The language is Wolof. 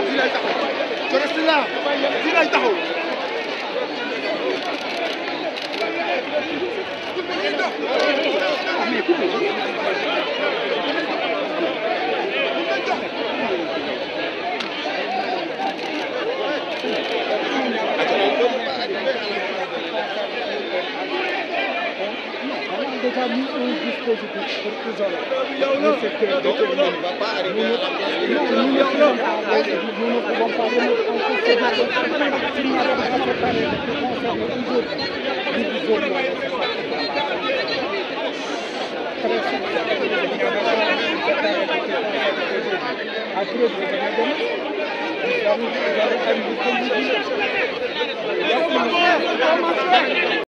déjà mis un dispositif pour isoler le secteur déterminé. Nous ne pouvons pas remettre en cause ces dispositifs s'il n'y a pas cette année qui concerne toujours l'isolement de ce secteur.